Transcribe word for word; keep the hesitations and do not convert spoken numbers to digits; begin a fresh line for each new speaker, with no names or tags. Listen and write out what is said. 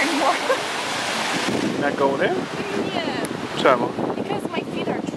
anymore.
Not going in?
Yeah.
Czemu?
Because my feet are